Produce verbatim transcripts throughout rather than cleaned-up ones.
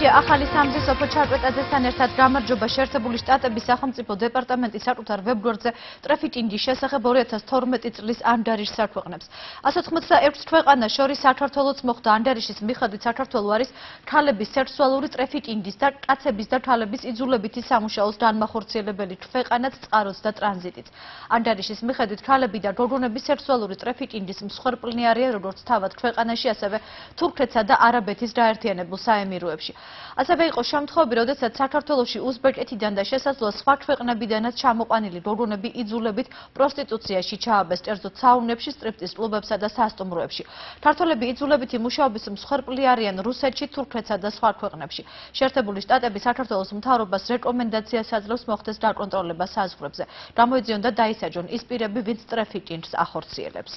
ეთერშია ახალი სამზის სოფო ჩარკვეტაძესთან ერთად გამარჯობა შეერთებული შტატების სახელმწიფო დეპარტამენტის საკუთარ ვებგვერდზე ტრაფიკინგის შესახებ ორი ათას თორმეტი წლის ანდარიშს აქვეყნებს. ასა ოცდაექვსი ქვეყანას შორის საქართველოც მოხვდა ანდარიშის მიხედვით საქართველო არის ქალების სექსუალური ტრაფიკინგის და კაცების და ქალების იძულებითი სამუშაოს განმახორციელებელი ქვეყანაც წყაროც და ტრანზიტიც. ანდარიშის მიხედვით ქალები და გოგონების სექსუალური ტრაფიკინგის მსხვერპლნი არიან როგორც თავად ქვეყანაში, ასევე თურქეთსა და არაბეთის გაერთიანებულ საემიროებში. ასევე იყო შემთხვევები, როდესაც საქართველოში უზბეკეთიდან და შესაძლოა სხვა ქვეყნებიდანაც ჩამოყვანილი გოგონები იძულებით პროსტიტუციაში ჩააბეს, კერძოდ საუნებში, სტრიპტიზ კლუბებსა და სასტუმროებში. ქართველები იძულებითი მუშაობის მსხვერპლი არიან რუსეთში, თურქეთსა და სხვა ქვეყნებში. შეერთებული შტატები საქართველოს მთავრობას რეკომენდაციას აძლევს მოხდეს დაკონტროლება საზღვრებზე. გამოიძიონ და დაისაჯონ ის პირები, ვინც ტრაფიკინგს ახორციელებს.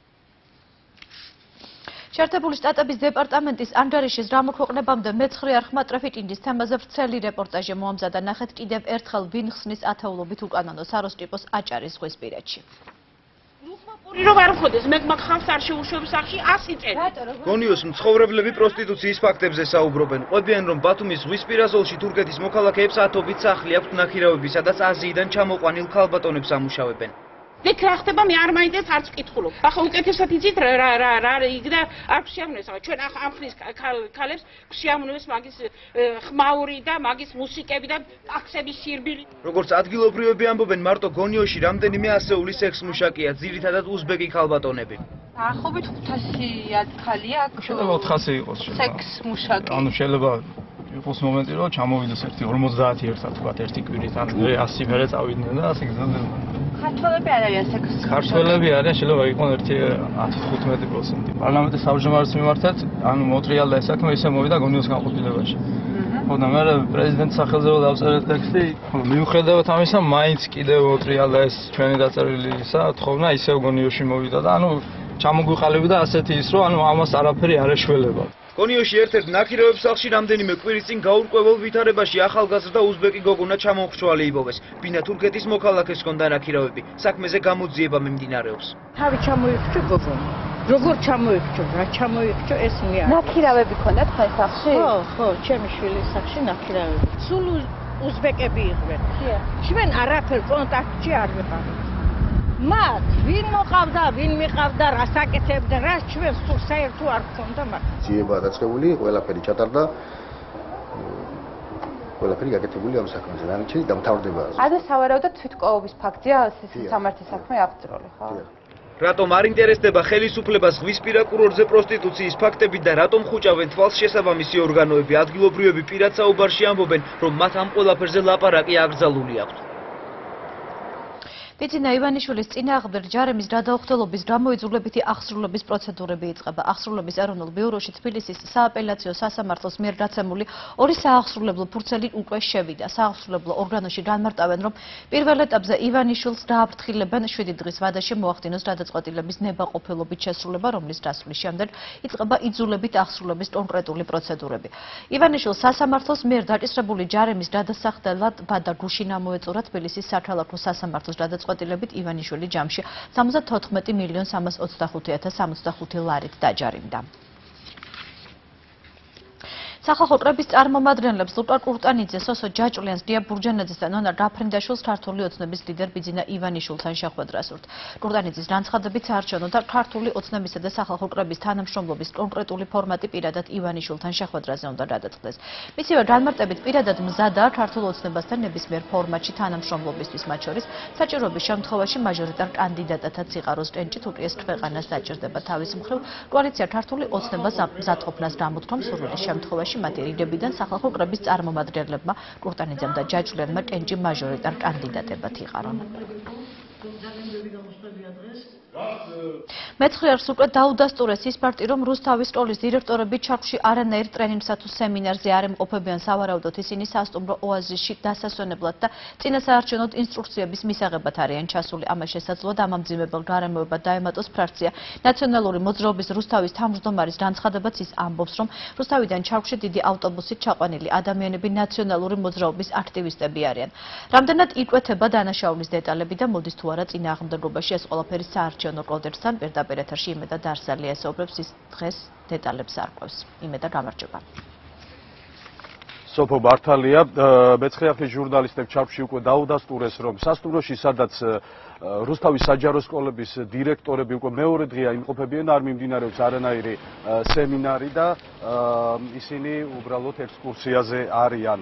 შეერთებული შტატების დეპარტამენტის ანგარიშის გამოქვეყნებამდე მეცხრე არხმა ტრაფიკინგის თემაზე ვრცელი რეპორტაჟი მოამზადა. ნახეთ კიდევ ერთხელ ვინ ხსნის ათეულობით უკანონო საროსტიპოს აჭარის ზღვისპირეთში. გონიოს მცხოვრებლები პროსტიტუციის ფაქტებზე საუბრობენ. ყვებიან, რომ ბათუმის ზღვისპირა ზოლში თურქეთის მოქალაქეებს ათობით სახლი აქვთ ნახირავები, სადაც აზიიდან ჩამოყვანილ ქალბატონებს ამუშავებენ. Deci რა ხდება მე არ მაინდაც არც ვკითხულობ. ახლა უკეთესად იცით რა რა რა რა იქ და არ გვშიამნეს. ახლა ჩვენ ახლა ამ ხნის ქალებს გვშიამნეს მაგის ხმაური და მაგის მუსიკები და ტაქსების სირბილი. როგორც ადგილობრივები ამბობენ, მარტო გონიოში რამდენიმე ასეული სექს მუშაკია, ძირითადად უზბეკი ქალბატონები. დაახლოებით ხუთასი ქალია აქ. შეიძლება ოთხასი იყოს. სექს მუშაკი. ანუ შეიძლება იყოს მომენტი, რომ ჩამოვიდეს ერთი ორმოცდაათი ერთად თქვა ერთი კვირით, ან ასი მერე წავიდნენ და ასე გზადდნენ. ქართველები არ არიან სექს. ქართველები არიან, შეიძლება იყოს ერთი ათი თხუთმეტი პროცენტი. პარლამენტის თავმჯდომარის მიმართად, ანუ მოტრიალდა ეს საქმე ისე მოვიდა გონიოს განყოფილებაში. ხო და მე პრეზიდენტის სახელზე რომ დავწერე ტექსტი, მიუხედავად ამისა, მაინც კიდევ მოტრიალდა ეს ჩვენი დაწერილისა, თხოვნა ისევ გონიოში მოვიდა და ანუ ჩამოგვიყალიბდა ასეთი ის, რომ ანუ ამას არაფერი არ ეშველება. გონიოში ერთ-ერთ ნახირავებს სახლში რამდენიმე კვირის წინ გაურკვეველ ვითარებაში ახალგაზრდა უზბეკი გოგონა ჩამომხრჩვალი იპოვეს. ბინა თურქეთის მოქალაქეს ჰქონდა ნახირავები. საქმეზე გამოძიება მიმდინარეობს. თავი ჩამოიქჩო გოგონა. როგორ ჩამოიქჩო, რა ჩამოიქჩო ეს მე არ. ნახირავები ქონდა თქვენ სახლში? ხო, ხო, ჩემი შვილის სახლში ნახირავები. სულ უზბეკები იყვნენ. ჩვენ არაფერ კონტაქტში არ ვიყავით. მათ ვინ მოყავდა, ვინ მიყავდა, რა საკეთებდა, რა ჩვენ სულ საერთო არ გქონდა მათ. ძიება დაწყებული, ყველაფერი ჩატარდა. ყველაფერი გაკეთებული ამ საქმეზე. რანჩი დამთავრდება. ადრე სავარაუდოდ თვითკოვების ფაქტია სამართლის საქმე აღწრული, ხო? რატომ არ ინტერესდება ხელისუფლებას ზღვისპირა კურორტზე პროსტიტუციის ფაქტები და რატომ ხუჭავენ თვალს შესაბამისი ორგანოები? ადგილობრივები პირად საუბარში ამბობენ, რომ მათ ამ ყველაფერზე ლაპარაკი აკრძალული აქვთ. ბიძინა ივანიშვილის წინააღმდეგ ჯარემის გადაუხდელობის გამოიძულებითი აღსრულების პროცედურები იწყება. აღსრულების ეროვნულ ბიუროში თბილისის სააპელაციო სასამართლოს მიერ დაცემული ორი სააღსრულებლო ფურცელი უკვე შევიდა. სააღსრულებლო ორგანოში განმარტავენ, რომ პირველ ეტაპზე ივანიშვილს დააფრთხილებენ შვიდი დღის ვადაში მოახდინოს გადაწყვეტილების ნებაყოფილობით შესრულება, რომლის დასრულის შემდეგ იწყება იძულებით აღსრულების კონკრეტული პროცედურები. ივანიშვილს სასამართლოს მიერ დაკისრებული ჯარემის გადასახდელად ვადა გუშინ ამოეწურა თბილისის საქალაქო სასამართლოს გადაწყვეტილებით. ყვეტილებით ივანიშვილი ჯამში სამოცდათოთხმეტი მილიონ სამას ოცდახუთი ათას სამოცდახუთი ლარით დაჯარიმდა. სახალხო კრების წარმომადგენლებს ლუკა კურტანიძე, სოსო ჯაჭვლიანს, დია ბურჯანაძეს და ნონა გაფრინდაშვილს ქართული ოცნების ლიდერ ბიძინა ივანიშვილთან შეხვედრა სურთ. კურტანიძის განცხადებით საარჩევნო და ქართული ოცნებისა და სახალხო კრების თანამშრომლობის კონკრეტული ფორმატი პირადად ივანიშვილთან შეხვედრაზე უნდა გადაწყდეს. მისივე განმარტებით პირადად მზადაა ქართულ ოცნებასთან ნებისმიერ ფორმატში თანამშრომლობისთვის, მათ შორის საჭიროების შემთხვევაში მაჟორიტარ კანდიდატათაც იყაროს ტენჭით უკიეს ქვეყანას დაჭირდება. თავის მხრივ კოალიცია ქართული ოცნებას მზადყოფნას გამოთქვამს სურვილის შემთხვევაში მათი რიგებიდან სახალხო კრების წარმომადგენლებმა კურტანიძემ და ჯაჭვლიანმა ტენჭი მაჟორიტარ კანდიდატებად იყარონ. მეცხრეარს უკვე დაუდასტურეს ის ფაქტი, რომ რუსთავის სკოლის დირექტორები ჩარხში არანაირ ტრენინგსა თუ სემინარზე არ ემყოფებიან. სავარაუდოდ ისინი სასტუმრო ოაზისში დასასვენებლად და წინასაარჩევნო ინსტრუქციების მისაღებად არიან ჩასული. ამას შესაძლოა დამამძიმებელ გარემოებად დაემატოს ფრაქცია ნაციონალური მოძრაობის რუსთავის თავმჯდომარის განცხადებაც. ის ამბობს, რომ რუსთავიდან ჩარხში დიდი ავტობუსით ჩაყვანილი ადამიანები ნაციონალური მოძრაობის აქტივისტები არიან. რამდენად იკვეთება დანაშაულის დეტალები და მოდის თუ არა წინააღმდეგობაში ეს ყველაფერი საარჩევნო კოდექსთან პირდაპირ ეთერში იმედა დარსალია ესაუბრებს, ის დღეს დეტალებს არ ყვევს. იმედა გამარჯობა. სოფო მართალია, მეცხრე არხის ჟურნალისტებ ჩარხში უკვე დაუდასტურეს, რომ სასტუმროში, სადაც რუსთავის საჯარო სკოლების დირექტორები უკვე მეორე დღეა იმყოფებიან, არ მიმდინარეობს არანაირი სემინარი და ისინი უბრალოდ ექსკურსიაზე არიან.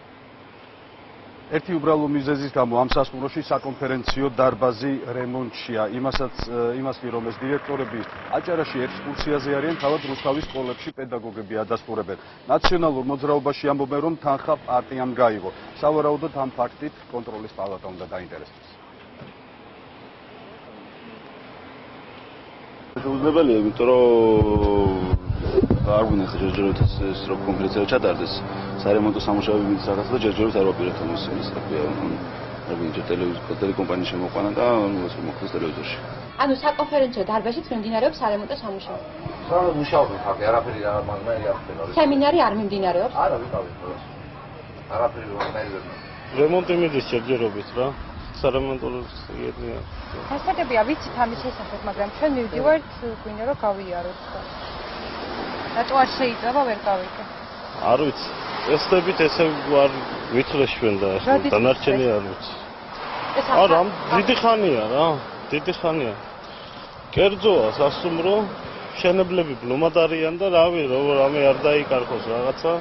ერთი უბრალო მიზეზის გამო ამ სასტუმროში საკონფერენციო დარბაზი რემონტშია. იმასაც იმას კი რომ ეს დირექტორები აჭარაში ექსკურსიაზე არიან, თავად რუსთავის სკოლებში პედაგოგები ადასტურებენ. ნაციონალურ მოძრაობაში ამბობენ, რომ თანხა პარტიამ გაიღო. სავარაუდოდ ამ ფაქტით კონტროლის პალატა უნდა დაინტერესდეს. უზნებელია, იმიტომ რომ არ გვინდა ჯერჯერობით ეს რო კონკრეტულად ჩატარდეს სარემონტო სამუშაოები მიდის რაღაცა და ჯერჯერობით არ ვაპირებთ ამის ის ხებია არ გვინდა ტელევიზია ტელეკომპანია შემოყვანა და ეს მოხდეს ტელევიზორში. ანუ საკონფერენციო დარბაზით მიმდინარეობს სარემონტო სამუშაო. სამ მუშაობენ ხალხი, არაფერი არ მაგნაირი არ ხდება. სემინარი არ მიმდინარეობს? არა, ვიყავით ყველას. არაფერი მაგნაირი ვერ. რემონტი მიდის ჯერჯერობით რა. სარემონტო იედნია. ფასადებია ვიცით ამის შესახებ, მაგრამ ჩვენ მივდივართ გვინდა რომ გავიაროთ. რატო არ შეიძლება ვერ გავიგე? არ ვიცი. ესდებით ესე არ ვითვლეს ჩვენ და დანარჩენი არ ვიცი. არა, დიდი ხანია რა, დიდი ხანია. კერძოა სასტუმრო, მშენებლები ბლომად არიან და რავი, როგორ ამე არ დაიკარგოს რაღაცა.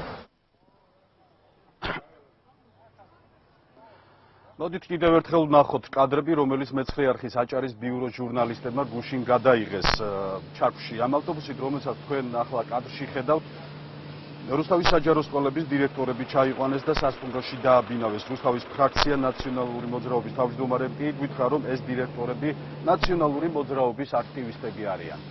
მოდით კიდევ ერთხელ ვნახოთ კადრები, რომელიც მეცხრე არხის აჭარის ბიუროს ჟურნალისტებმა გუშინ გადაიღეს ჩარხში. ამ ავტობუსით, რომელსაც თქვენ ახლა კადრში ხედავთ, რუსთავის საჯარო სკოლების დირექტორები ჩაიყვანეს და სასტუმროში დააბინავეს. რუსთავის ფრაქცია ნაციონალური მოძრაობის თავმჯდომარემ კი გითხრა, რომ ეს დირექტორები ნაციონალური მოძრაობის აქტივისტები არიან.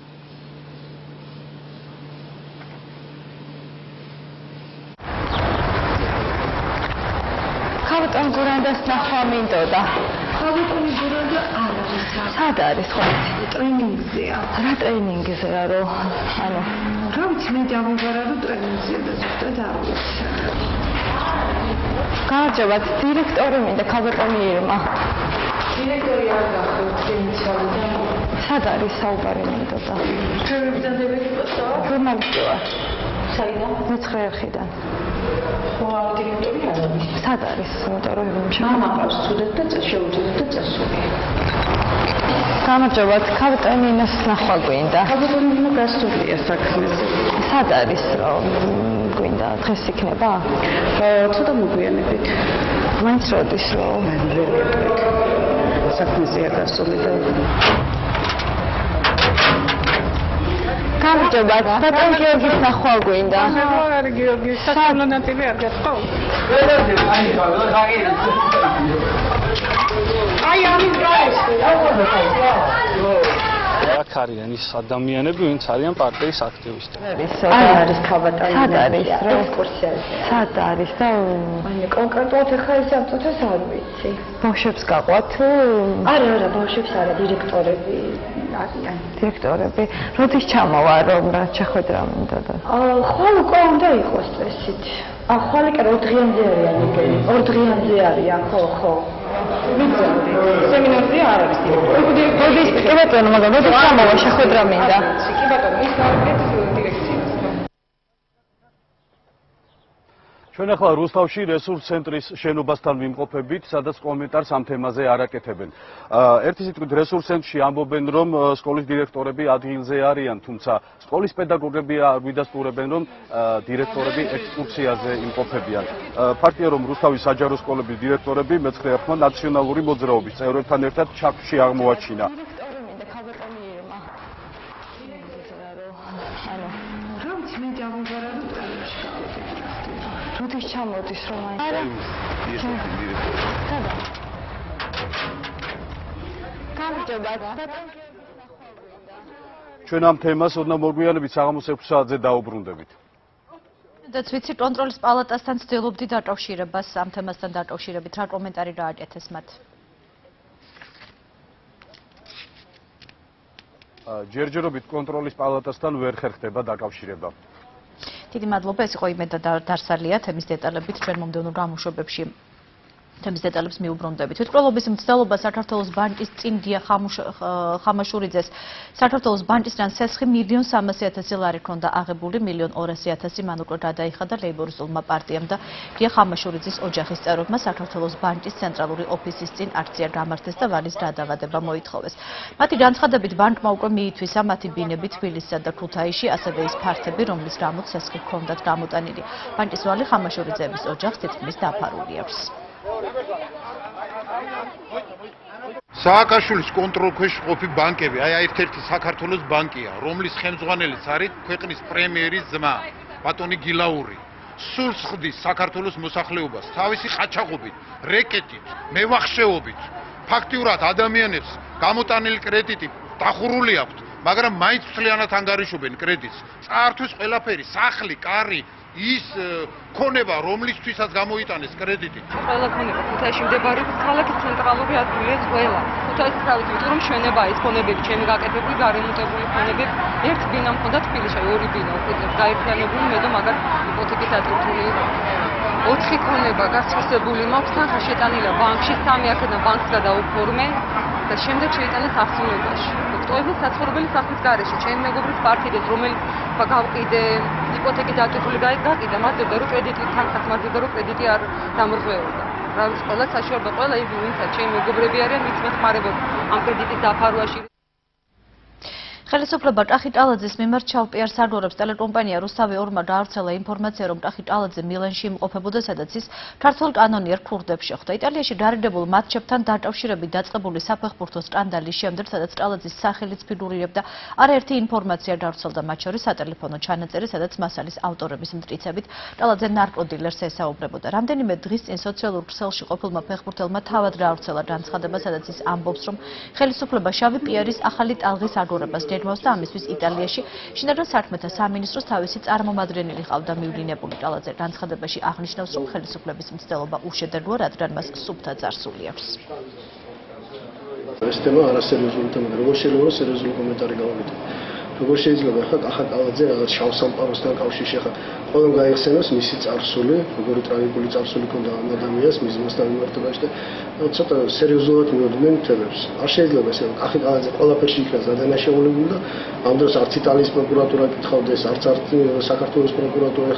ხავტონ გურანდას ნახვა მინდოდა. ხავტონ გურანდა არ არის. სად არის ხო? ტრენინგზეა. რა ტრენინგზე რა რო? ანუ რა ვიცი მე დავიბარა რომ ტრენინგზეა და ზუსტად არ ვიცი. გაარჯობათ დირექტორი მინდა ხავტონი ირმა. დირექტორი არ გახდით ინიციალდა. სად არის საუბარი მინდოდა? ჩვენ მიბრძანდებოდი პოსტო? ჟურნალისტი ვარ. საიდან? მეცხრე არხიდან. დირექტორი არ არის. სად არის? იმიტომ რომ მამა ყავს ცუდად და შეუძლიათ და წასული. გამარჯობათ, კაპიტანინას ნახვა გვინდა. კაპიტანინა გასულია საქმეზე. სად არის? გვინდა დღეს იქნება? ცოტა მოგვიანებით. მაინც როდის რომ? საქმეზეა გასული და გამარჯობათ, ბატონ გიორგის ნახვა გვინდა. არა, გიორგის საკანონატივე არ გახო. აი ამის გაეს. აქ არიან ის ადამიანები, ვინც არიან პარტიის აქტივისტები. არ არის ქავატანი. სად არის? ექსკურსიაზე. სად არის და აი კონკრეტულად ახლა ეს ავტოთეს არ ვიცი. ბავშვებს გაყვათ? არა, არა, ბავშვებს არა, დირექტორები არიან. დირექტორები. როდის ჩამოვა რომ რა შეხვედრა მინდოდა? აა, ხვალ უკვე უნდა იყოს წესით. აა, ხვალ კი ორ დღიანზე არიან ეგენი. ორ დღიანზე არიან, ხო, ხო. მიგზავდი. სემინარზე არ არის დირექტორი. როდის კი ბატონო, მაგრამ როდის ჩამოვა შეხვედრა მინდა? კი ბატონო, ის არის დირექციას. ჩვენ ახლა რუსთავში რესურს ცენტრის შენობასთან ვიმყოფებით, სადაც კომენტარს ამ თემაზე არ აკეთებენ. ერთი სიტყვით რესურს ცენტრში ამბობენ, რომ სკოლის დირექტორები ადგილზე არიან, თუმცა სკოლის პედაგოგები გვიდასტურებენ, რომ დირექტორები ექსკურსიაზე იმყოფებიან. ფაქტია, რომ რუსთავის საჯარო სკოლების დირექტორები მეცხრე არხმა ნაციონალური მოძრაობის წევრებთან ერთად ჩარხში აღმოაჩინა. როდის ჩამოდის რომ აი არა სადა გამარჯობათ ჩვენ ამ თემას ოდნა მოგვიანებით საღამოს ექვსი საათზე დაუბრუნდებით. და ვიცი კონტროლის პალატასთან ცდილობდი დაკავშირებას ამ თემასთან დაკავშირებით რა კომენტარი გააკეთეს მათ? ჯერჯერობით კონტროლის პალატასთან ვერ ხერხდება დაკავშირება. დიდი მადლობა, ეს იყო იმედა დარსალია თემის დეტალებით ჩვენ მომდევნო გამოშვებებში თემის დეტალებს მიუბრუნდებით. თვითმკვლელობის მცდელობა საქართველოს ბანკის წინ დია ხამაშურიძეს საქართველოს ბანკისგან სესხი მილიონ სამასი ათასი ლარი ჰქონდა აღებული, მილიონ ორასი ათასი მან უკვე გადაიხადა ლეიბორისტულმა პარტიამ და დია ხამაშურიძის ოჯახის წევრებმა საქართველოს ბანკის ცენტრალური ოფისის წინ აქცია გამართეს და ვალის გადავადება მოითხოვეს. მათი განცხადებით ბანკმა უკვე მიითვისა მათი ბინები თბილისსა და ქუთაისში, ასევე ის ფართები, რომლის გამოც სესხი ჰქონდათ გამოტანილი. ბანკის ვალი ხამაშურიძეების ოჯახს თითქმის დაფარული აქვს. სააკაშვილის კონტროლ ქვეშ ყოფი ბანკები, აი ერთ-ერთი საქართველოს ბანკია, რომლის ხელმძღვანელიც არის ქვეყნის პრემიერის ძმა, ბატონი გილაური. სულს ხდის საქართველოს მოსახლეობას თავისი ყაჩაღობით, რეკეტით, მევახშეობით. ფაქტიურად ადამიანებს გამოტანილი კრედიტი დახურული აქვთ, მაგრამ მაინც მთლიანად ანგარიშობენ კრედიტს. წაართვის ყველაფერი, სახლი, კარი, ის ქონება, რომლისთვისაც გამოიტანეს კრედიტი. ყველა ქონება ქუთაისში მდებარეობს, ქალაქის ცენტრალური ადგილია ყველა. ქუთაისის თავით, იმიტომ რომ მშვენებაა ის ქონებები, ჩემი გაკეთებული, გარემონტებული ქონებები. ერთ ბინა მქონდა თბილისში, ორი ბინა უკვე გაერთიანებული, მე და მაგარ იპოთეკით ატვირთული იყო. ოთხი ქონება გასწრებული მაქვს, თანხა შეტანილია ბანკში, სამი აქედან ბანკს გადაუფორმე და შემდეგ შეიტანეს ახსნებაში. ოქტომბრის საცხოვრებელი სახლის გარეშე, ჩემი მეგობრის პარტიდეს, რომელიც გავყიდე, იპოთეკით ატვირთული გაიყიდა, მარტივდა რომ კრედიტი თანხას მარტივდა რომ კრედიტი არ დამრღვეოდა. რა ვიცი, ყველა საშუალება, ყველა ის ვინცაც ჩემი მეგობრები არიან, მის მეხმარებოდა ამ კრედიტის დაფარვაში. ხელისუფლება ტახი ტალაძის მიმართ ჩალპიარ საგორებს ტელეკომპანია რუსთავი ორმა დაავრცელა ინფორმაცია, რომ ტახი ტალაძე მილანში იმყოფებოდა, სადაც ის ქართველ კანონიერ ქურდებს შეხვდა. იტალიაში გარიდებულ მატჩებთან დაკავშირებით დაწყებული საფეხბურთო სკანდალის შემდეგ, სადაც ტალაძის სახელიც ფიგურირებდა, არაერთი ინფორმაცია დაავრცელდა, მათ შორის სატელეფონო ჩანაწერი, სადაც მასალის ავტორების მტკიცებით ტალაძე ნარკოდილერს ესაუბრებოდა. რამდენიმე დღის წინ სოციალურ ქსელში ყოფილმა ფეხბურთელმა თავად გაავრცელა განცხადება, სადაც ის ამბობს, რომ ხელისუფლება შავი პიარის ახალი ტალღის აგორებას გეგმავს და ამისთვის იტალიაში შინაგან საქმეთა სამინისტროს თავისი წარმომადგენელი ყავდა მივლინებული. ტალაძე განცხადებაში აღნიშნავს, რომ ხელისუფლების მცდელობა უშედეგოა, რადგან მას სუფთა წარსული აქვს. ეს თემა არასერიოზული თემაა, როგორ შეიძლება სერიოზული კომენტარი გავაკეთო. როგორ შეიძლება ხა ახალ ტალაძე რაღაც შავ სამყაროსთან კავშირში ხა ყველამ გაიხსენოს მისი წარსული, როგორი ტრაგიკული წარსული ჰქონდა ამ ადამიანს მის მასთან მიმართებაში და ცოტა სერიოზულად მივიდნენ თემებს. არ შეიძლება ესე რომ ახალ ტალაძე ყველაფერში იქნას დადანაშაულებული და ამ დროს არც იტალიის პროკურატურა კითხავდეს, არც არც საქართველოს პროკურატურა.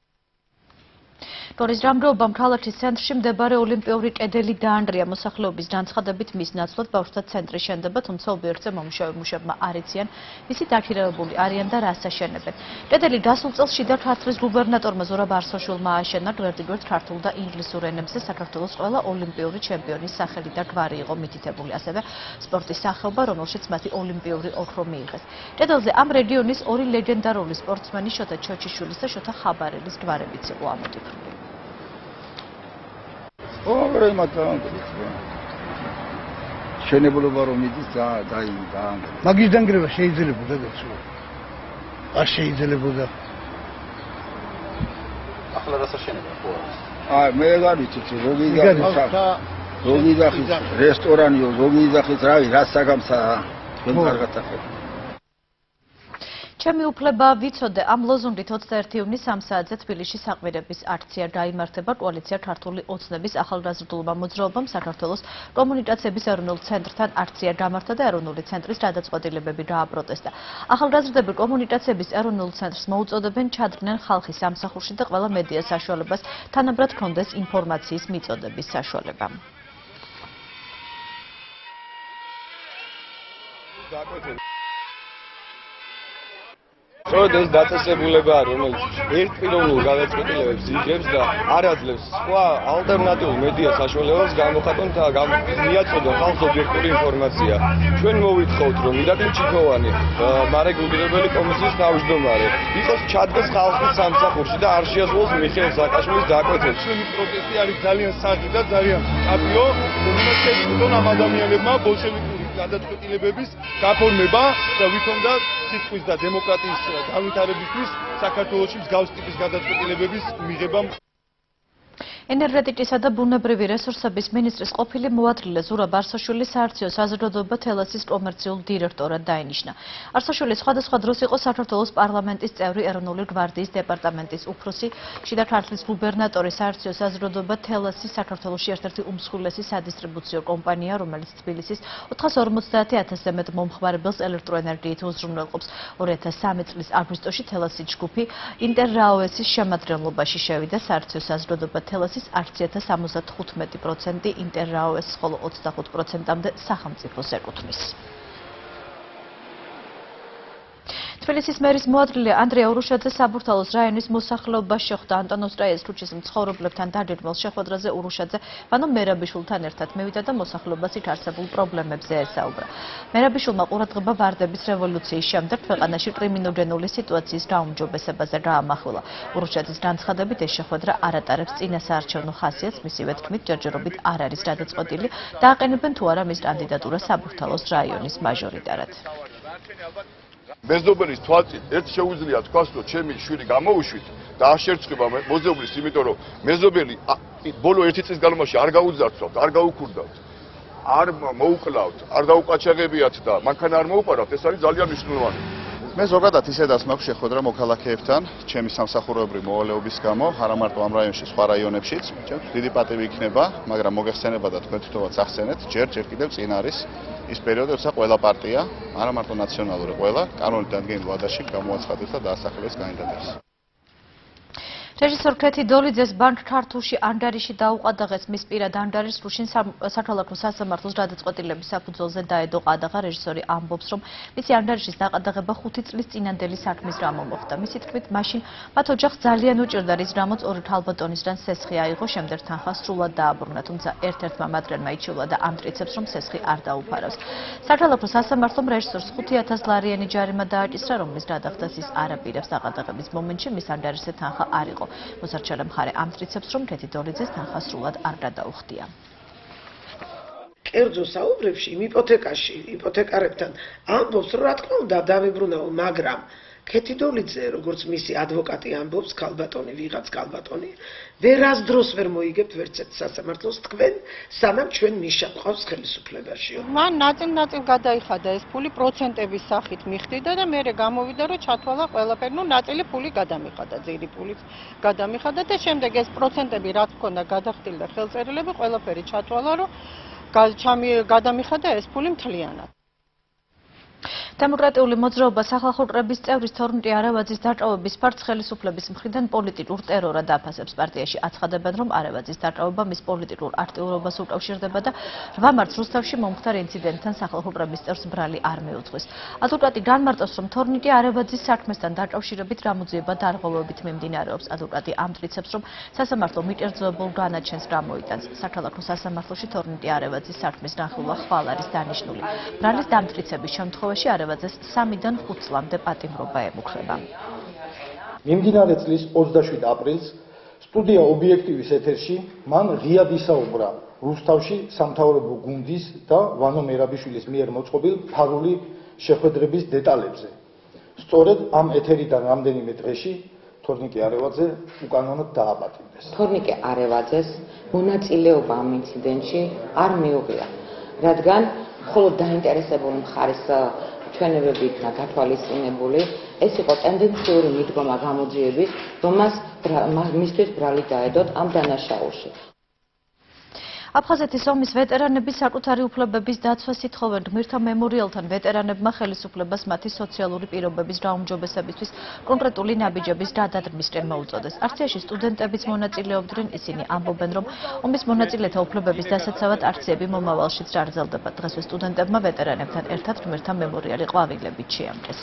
ტორის რამრეობამ ქალაქის ცენტრში მდებარე ოლიმპიური კედელი დაანგრია. მოსახლეობის განცხადებით მის ნაცვლად ბავშვთა ცენტრი შენდება, თუმცა ობიექტზე მომუშავე მუშებმა არ იციან, ვისი დაქირავებული არიან და რას აშენებენ. კედელი გასულ წელს შიდა ქართლის გუბერნატორმა ზურაბ არსოშვილმა ააშენა, გვერდიგვერდ ქართულ და ინგლისურ ენებზე საქართველოს ყველა ოლიმპიური ჩემპიონის სახელი და გვარი იყო მითითებული, ასევე სპორტის სახეობა, რომელშიც მათი ოლიმპიური ოქრო მიიღეს. კედელზე ამ რეგიონის ორი ლეგენდარული სპორტსმენი შოთა ჩოჩიშვილის და შოთა ხაბარელის გვარებიც იყო ამოტვიფრული. ოღონდ იმათანაც შენებულობა რომ მიდის და და მაგის დანგრევა შეიძლებოდა გაცო არ შეიძლებოდა ახლა რა შენება ხო აი მე არ ვიცი როგორი და როგორი და რესტორანიო როგორი და რავი რა საგამცა რომ კარგად ახლა ჩემი უფლება ვიცოდე ამ ლოზუნგით ოცდაერთი ივნის სამ საათზე თბილისში საყვირების აქცია გაიმართება. კოალიცია ქართული ოცნების ახალგაზრდულმა მოძრაობამ საქართველოს კომუნიკაციების ეროვნულ ცენტრთან აქცია გამართა და ეროვნული ცენტრის გადაწყვეტილებები გააპროტესტა. ახალგაზრდები კომუნიკაციების ეროვნულ ცენტრს მოუწოდებენ ჩადრნენ ხალხის სამსახურში და ყველა მედია საშუალებას თანაბრად ჰქონდეს ინფორმაციის მიწოდების საშუალება. სწორედ ეს დაწესებულება არის, რომელიც ერთპიროვნულ გადაწყვეტილებებს იღებს და არ აძლევს სხვა ალტერნატიულ მედია საშუალებებს გამოხატონ და მიაწოდონ ხალხს ობიექტური ინფორმაცია. ჩვენ მოვითხოვთ, რომ ირაკლი ჩიქოვანი, მარეგულირებელი კომისიის თავმჯდომარე, იყოს ჩადგეს ხალხის სამსახურში და არ შეასრულოს მიხეილ სააკაშვილის დაკვეთილს. ჩვენი პროტესტი არის ძალიან საჭირო და ძალიან აპიო, რომ შეგვიძლია ამ ადამიანებმა ბოლშევიკური გადაწყვეტილებების გაფორმება და ვითომ და სიტყვის და დემოკრატიის განვითარებისთვის საქართველოში მსგავს ტიპის გადაწყვეტილებების მიღება. ენერგეტიკისა და ბუნებრივი რესურსების მინისტრის ყოფილი მოადგილე ზურაბ არსაშვილი საარჩევნო საზრდოობა თელასის კომერციულ დირექტორად დაინიშნა. არსაშვილი სხვადასხვა დროს იყო საქართველოს პარლამენტის წევრი, ეროვნული გვარდიის დეპარტამენტის უფროსი, შიდა ქართლის გუბერნატორი, საარჩევნო საზრდოობა თელასის საქართველოში ერთ-ერთი უმსხვილესი სადისტრიბუციო კომპანია, რომელიც თბილისის ოთხას ორმოცდაათი ათასზე მეტ მომხმარებელს ელექტროენერგიით უზრუნველყოფს. ორი ათას სამი წლის აგვისტოში თელასის ჯგუფი ინტერრაოესის შემადგენლობაში შევიდა. საარჩევნო საზრდოობა თელასის აქციათა სამოცდათხუთმეტი პროცენტი ინტერრაოესს, ხოლო ოცდახუთ პროცენტამდე სახელმწიფოს ეკუთვნის. თბილისის მერის მოადგილე ანდრია ურუშაძე საბურთალოს რაიონის მოსახლეობას შეხვდა. ანტონოს რაიეს ქუჩის მცხოვრებლებთან დაგეგმილ შეხვედრაზე ურუშაძე ვანო მერაბიშვილთან ერთად მივიდა და მოსახლეობას იქ არსებულ პრობლემებზე ესაუბრა. მერაბიშვილმა ყურადღება ვარდების რევოლუციის შემდეგ ქვეყანაში კრიმინოგენული სიტუაციის გაუმჯობესებაზე გაამახვილა. ურუშაძის განცხადებით ეს შეხვედრა არ ატარებს წინასაარჩევნო ხასიათს, მისივე თქმით ჯერჯერობით არ არის გადაწყვეტილი დააყენებენ თუ არა მის კანდიდატურას საბურთალოს რაიონის მაჟორიტარად. მეზობელის თვალწინ ერთ შეუძლია თქვას, რომ ჩემი შვილი გამოუშვით და არ შერწყება მოზობლის, იმიტომ რომ მეზობელი ბოლო ერთი წლის განმავლობაში არ გაუძარცვავთ, არ გაუქურდავთ, არ მოუკლავთ, არ დაუყაჩაღებიათ და მანქანა არ მოუპარავთ, ეს არის ძალიან მნიშვნელოვანი. მე ზოგადად ისედაც მაქვს შეხვედრა მოქალაქეებთან, ჩემი სამსახურებრივი მოვალეობის გამო, არა მარტო ამ რაიონში, სხვა რაიონებშიც. ჩემთვის დიდი პატივი იქნება, მაგრამ მოგეხსენება და თქვენ თვითონაც ახსენეთ, ჯერ ჯერ კიდევ წინ არის ის პერიოდი, როცა ყველა პარტია, არა მარტო ნაციონალური, ყველა კანონით დადგენილ ვადაში გამოაცხადებს და დაასახელებს კანდიდატებს. რეჟისორ ქეთი დოლიძეს ბანკ ქართულში ანგარიში დაუყადაღეს. მის პირად ანგარიშს რუშინ საქალაქო სასამართლოს გადაწყვეტილების საფუძველზე დაედო ყადაღა. რეჟისორი ამბობს, რომ მისი ანგარიშის დაყადაღება ხუთი წლის წინანდელი საქმის გამო მოხდა. მისი თქმით, მაშინ მათ ოჯახს ძალიან უჭირდა, რის გამოც ორი თალბატონისგან სესხი აიღო, შემდეგ თანხა სრულად დააბრუნა, თუმცა ერთ-ერთმა მათგანმა იჩივლა და ამტკიცებს, რომ სესხი არ დაუფარავს. საქალაქო სასამართლომ რეჟისორს ხუთი ათას ლარიანი ჯარიმა დააკისრა, რომლის გადახდას ის არ აპირებს. დაყადაღების მომენტში მის ანგარიშზე თანხა არ იყო. მოსარჩელე მხარე ამტკიცებს, რომ ქეთი დოლიძეს თანხა სრულად არ გადაუხდია. კერძო საუბრებში, იმ იპოთეკაში, იპოთეკარებთან ამბობს, რომ რა თქმა უნდა დავიბრუნაო, მაგრამ ქეთი დოლიძე, როგორც მისი ადვოკატი ამბობს, ქალბატონი, ვიღაც ქალბატონი, ვერას დროს ვერ მოიგებთ ვერც ერთ სასამართლოს თქვენ, სანამ ჩვენ ნიშა ყავს ხელისუფლებაში. მან ნაწილ-ნაწილ გადაიხადა ეს ფული პროცენტების სახით მიხდიდა და მერე გამოვიდა, რომ ჩათვალა ყველაფერი, ну ნაწილი ფული გადამიხადა, ძირი ფულიც გადამიხადა და შემდეგ ეს პროცენტები რაც ჰქონდა გადახდილდა ხელწერილები, ყველაფერი ჩათვალა, რომ გადამიხადა ეს ფული მთლიანად. დემოკრატიული მოძრაობა სახალხო კრების წევრის თორნიკე არავაძის დაკავების ფაქტს ხელისუფლების მხრიდან პოლიტიკურ ტერორად აფასებს. პარტიაში აცხადებენ, რომ არავაძის დაკავება მის პოლიტიკურ აქტიურობას უკავშირდება და რვა მარტს რუსთავში მომხდარ ინციდენტთან სახალხო კრების წევრს ბრალი არ მიუძღვის. ადვოკატი განმარტავს, რომ თორნიკე არავაძის საქმესთან დაკავშირებით გამოძიება დარღვევებით მიმდინარეობს. ადვოკატი ამტკიცებს, რომ სასამართლო მიკერძოებულ განაჩენს გამოიტანს. საქალაქო სასამართლოში თორნიკე არავაძის საქმის განხილვა ხვალ არის დანიშნული. ბრალის დამტკიცების შემთხვევაში არავაძეს სამიდან ხუთ წლამდე პატიმრობა ემუქრება. მიმდინარე წლის ოცდაშვიდ აპრილს სტუდია ობიექტივის ეთერში მან ღიად ისაუბრა რუსთავში სამთავრობო გუნდის და ვანო მერაბიშვილის მიერ მოწყობილ ფარული შეხვედრების დეტალებზე. სწორედ ამ ეთერიდან რამდენიმე დღეში თორნიკე არავაძე უკანონოდ დააპატიმრეს. თორნიკე არავაძეს მონაწილეობა ამ ინციდენტში არ მიუღია, რადგან მხოლოდ დაინტერესებული მხარის ჩვენებები იქნა გათვალისწინებული, ეს იყო ტენდენციური მიდგომა გამოძიების, რომ მას მისთვის ბრალი დაედოთ ამ დანაშაულში. აფხაზეთის ომის ვეტერანები საკუთარი უფლებების დაცვას ითხოვენ. გმირთა მემორიალთან ვეტერანებმა ხელისუფლებას მათი სოციალური პირობების გაუმჯობესებისთვის კონკრეტული ნაბიჯების გადადგმისკენ მოუწოდეს. აქციაში სტუდენტებიც მონაწილეობდნენ, ისინი ამბობენ, რომ ომის მონაწილეთა უფლებების დასაცავად აქციები მომავალშიც გაგრძელდება. დღესვე სტუდენტებმა ვეტერანებთან ერთად გმირთა მემორიალი ყვავილებით შეამკეს.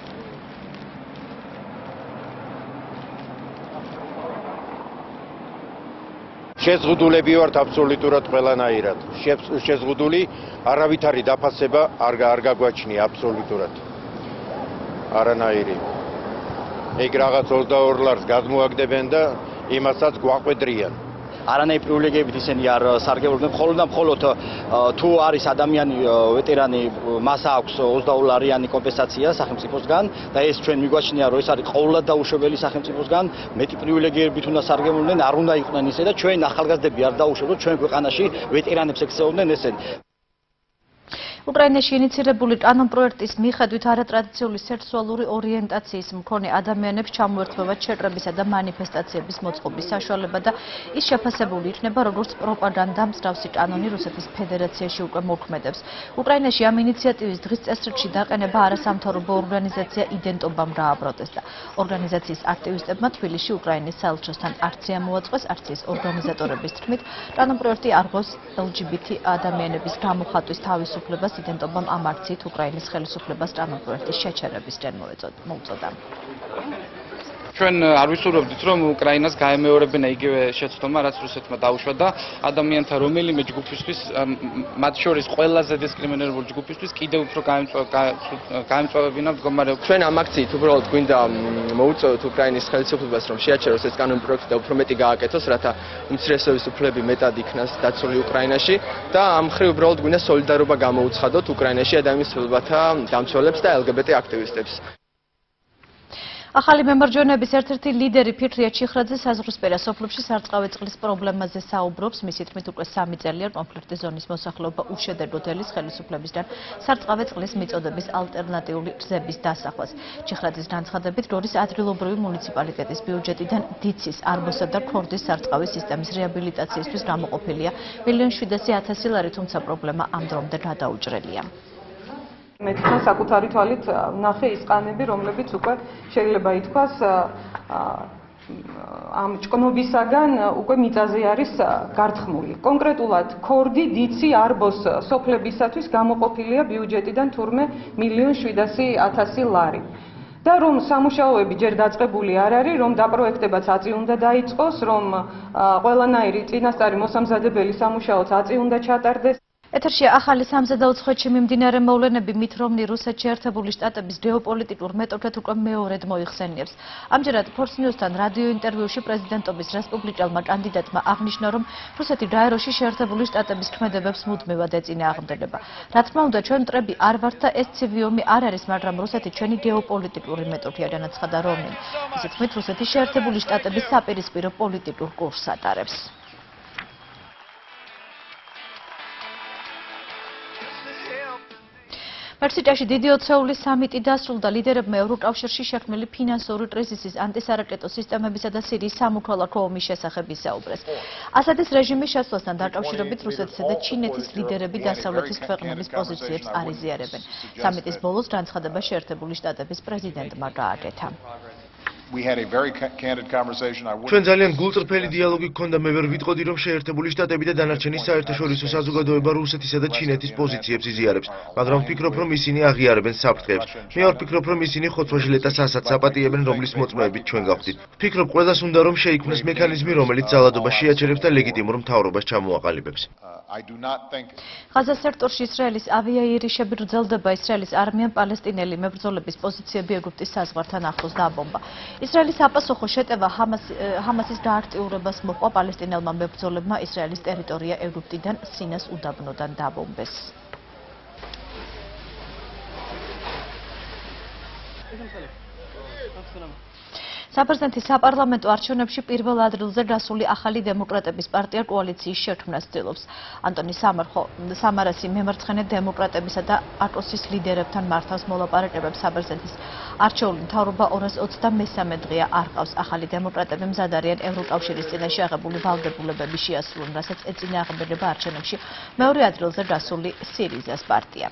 შეზღუდულები ვართ აბსოლუტურად ყველანაირად. შეზღუდული არავითარი დაფასება არ არ გაგვაჩნია აბსოლუტურად. არანაირი. ეგ რაღაც ოცდაორ ლარს გადმოაგდებენ და იმასაც გვაყვედრიან. არანაირი პრივილეგიებით ისინი არ სარგებლობენ, მხოლოდ და მხოლოდ თუ არის ადამიანი ვეტერანი, მას აქვს ოცდაოლარიანი კომპენსაცია სახელმწიფოსგან და ეს ჩვენ მიგვაჩნია, რომ ეს არის ყოველად დაუშვებელი სახელმწიფოსგან, მეტი პრივილეგიებით უნდა სარგებლობდნენ, არ უნდა იყვნენ ისე და ჩვენ ახალგაზრდები არ დაუშვებოთ ჩვენ ქვეყანაში ვეტერანებს ექცეოდნენ ესენ. უკრაინაში ინიცირებული კანონპროექტის მიხედვით არატრადიციული სექსუალური ორიენტაციის მქონე ადამიანებს ჩამოერთვება შეკრებისა და მანიფესტაციების მოწყობის საშუალება და ის შეფასებული იქნება როგორც პროპაგანდა მსგავსი კანონი რუსეთის ფედერაციაში უკვე მოქმედებს. უკრაინაში ამ ინიციატივის დღის წესრიგში დაყენება არასამთავრობო ორგანიზაცია იდენტობამ გააპროტესტა. ორგანიზაციის აქტივისტებმა თბილისში უკრაინის საელჩოსთან აქცია მოაწყვეს. აქციის ორგანიზატორების თქმით, კანონპროექტი არღოს ელ ჯი ბი თი ადამიანების გამოხატვის თავისუფლებას იდენტობამ ამ აქციით უკრაინის ხელისუფლებას კანონპროექტის შეჩერებისკენ მოუწოდა. ჩვენ არ ვისურვებდით, რომ უკრაინას გაემეორებინა იგივე შეცდომა, რაც რუსეთმა დაუშვა და ადამიანთა რომელიმე ჯგუფისთვის, მათ შორის ყველაზე დისკრიმინირებული ჯგუფისთვის კიდევ უფრო გაემწვევებინა მდგომარეობა. ჩვენ ამ აქციით უბრალოდ გვინდა მოუწოდოთ უკრაინის ხელისუფლებას, რომ შეაჩეროს ეს კანონპროექტი და უფრო მეტი გააკეთოს, რათა უმცირესობის უფლებები მეტად იქნას დაცული უკრაინაში და ამ მხრივ უბრალოდ გვინდა სოლიდარობა გამოუცხადოთ უკრაინაში ადამიანის უფლებათა დამცველებს და ელ გი ბი ტი აქტივისტებს. ახალი მემარჯვენეების ერთ-ერთი ლიდერი ფიქრია ჩიხრაძე საზღვრისპირა სოფლებში სარწყავი წყლის პრობლემაზე საუბრობს. მისი თქმით, უკვე სამი წელია კონფლიქტის ზონის მოსახლეობა უშედეგოდ ელის ხელისუფლებისგან სარწყავი წყლის მიწოდების ალტერნატიული გზების დასახვას. ჩიხრაძის განცხადებით, რორის ადგილობრივი მუნიციპალიტეტის ბიუჯეტიდან დიცის, არბოსა და ქორდის სარწყავი სისტემის რეაბილიტაციისთვის გამოყოფილია მილიონ შვიდასი ათასი ლარი, თუმცა პრობლემა ამ დრომდე გადაუჭრელია. მე თვითონ საკუთარი თვალით ვნახე ის ყანები, რომლებიც უკვე შეიძლება ითქვას ამ ჭკნობისაგან უკვე მიწაზე არის გართხმული. კონკრეტულად ქორდი, დიცი, არბოს სოფლებისათვის გამოყოფილია ბიუჯეტიდან თურმე მილიონ შვიდასი ათასი ლარი. და რომ სამუშაოები ჯერ დაწყებული არ არის, რომ დაპროექტებაც აწი უნდა დაიწყოს, რომ ყველანაირი წინასწარი მოსამზადებელი სამუშაოც აწი უნდა ჩატარდეს. ეთერშია ახალი სამზადაუცხოეთში მიმდინარე მოვლენები, მით რომნი რუსეთში ერთებული შტატების გეოპოლიტიკურ მეტოქედ უკვე მეორედ მოიხსენიებს. ამჯერად Fox News-თან რადიო ინტერვიუში პრეზიდენტობის რესპუბლიკელმა კანდიდატმა აღნიშნა, რომ რუსეთი გაეროში შეერთებული შტატების ქმედებებს მუდმივად ეწინააღმდეგება. რა თქმა უნდა, ჩვენ მტრები არ ვართ და ეს ცივი ომი არ არის, მაგრამ რუსეთი ჩვენი გეოპოლიტიკური მეტოქია, განაცხადა რომნიმ. ისე თქმით, რუსეთი შეერთებული შტატების საპირისპირო პოლიტიკურ კურსს ატარებს. მექსიკაში დიდი ოცეულის სამიტი დასრულდა. ლიდერებმა ევროკავშირში შექმნილი ფინანსური კრიზისის, ანტისარაკეტო სისტემებისა და სირიის სამოქალაქო ომის შესახებ ისაუბრეს. ასადის რეჟიმის შესვლასთან დაკავშირებით რუსეთისა და ჩინეთის ლიდერები დასავლეთის ქვეყნების პოზიციებს არ იზიარებენ. სამიტის ბოლოს განცხადება შეერთებული შტატების პრეზიდენტმა გააკეთა. ჩვენ ძალიან გულწრფელი დიალოგი გქონდა. მე ვერ ვიტყოდი, რომ შეერთებული შტატები და დანარჩენი საერთაშორისო საზოგადოება რუსეთისა და ჩინეთის პოზიციებს იზიარებს, მაგრამ ვფიქრობ, რომ ისინი აღიარებენ საფრთხეებს. მე არ ვფიქრობ, რომ ისინი ხოცვა-ჟილეტას ასაც აპატიებენ, რომლის მოწმეებით ჩვენ გავხდით. ვფიქრობ, ყველას უნდა რომ შეიქმნას მექანიზმი, რომელიც ძალადობას შეაჩერებს და ლეგიტიმურ მთავრობას ჩამოაყალიბებს. ღაზას სექტორში ისრაელის ავიაირიშები გრძელდება. ისრაელის არმიამ პალესტინელი მებრძოლების პოზიციები ეგვიპტის საზღვართან ახლოს დააბომბა. ისრაელის საპასუხო შეტევა ჰამასის გააქტიურებას მოჰყვა. პალესტინელმა მებრძოლებმა ისრაელის ტერიტორია ეგვიპტიდან სინას უდაბნოდან დააბომბეს. საპრეზიდენტის საპარლამენტო არჩევნებში პირველ ადგილზე გასული ახალი დემოკრატების პარტია კოალიციის შექმნას ცდილობს. ანტონი სამარასი მემარცხენე დემოკრატებისა და აკოსის ლიდერებთან მართავს მოლაპარაკებებს. საპრეზიდენტის არჩეული მთავრობა ორას ოცდამესამე დღეა არ ყავს. ახალი დემოკრატები მზად არიან ევროკავშირის წინაშე აღებული ვალდებულებები შეასრულონ, რასაც ეწინააღმდეგება არჩევნებში მეორე ადგილზე გასული სირიზას პარტია.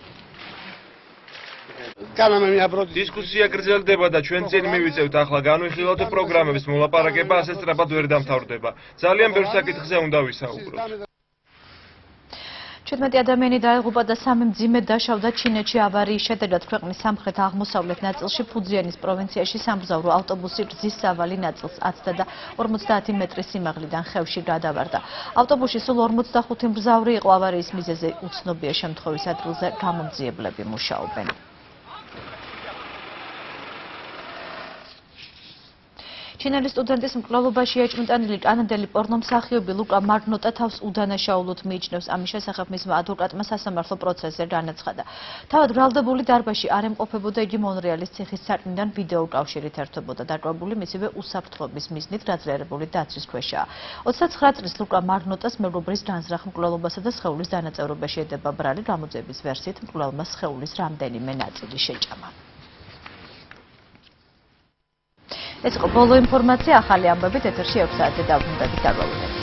დისკუსია გრძელდება და ჩვენ წინ მივიწევთ ახლა განვიხილოთ პროგრამების მოლაპარაკება, ასე სწრაფად ვერ დამთავრდება. ძალიან ბევრ საკითხზე უნდა ვისაუბროთ. ჩვიდმეტი ადამიანი დაიღუპა და სამი მძიმედ დაშავდა ჩინეთში ავარიის შედეგად. ქვეყნის სამხრეთ-აღმოსავლეთ ნაწილში ფუძიანის პროვინციაში სამგზავრო ავტობუსი გზის სავალი ნაწილს ოცდა და ორმოცდაათი მეტრის სიმაღლიდან ხევში გადავარდა. ავტობუსში სულ ორმოცდახუთი მგზავრი იყო. ავარიის მიზეზი უცნობია. შემთხვევის ადგილზე გამომძიებლები მუშაობენ. ჩინელი სტუდენტის მკვლელობაში ეჭვმიტანილი კანადელი პორნომსახიობი ლუკა მარნოტა თავს უდანაშაულოდ მიიჩნევს. ამის შესახებ მისმა ადვოკატმა სასამართლო პროცესზე განაცხადა. თავად ბრალდებული დარბაზში არ ემყოფებოდა იგი მონრეალის ციხის სარკმლიდან ვიდეო კავშირით ერთვებოდა. დაკავებული მისივე უსაფრთხოების მიზნით გაძლიერებული დაცვის ქვეშაა. ოცდაცხრა წლის ლუკა მარნოტას მეგობრის განზრახ მკვლელობასა და სხეულის დანაწევრებაში ედება ბრალი. გამოძიების ვერსიით მკვლელმა სხეულის რამდენიმე ნაწილი შეჭამა. ეს იყო ბოლო ინფორმაცია ახალი ამბებით ეთერში ექვს საათზე დაბრუნდებით.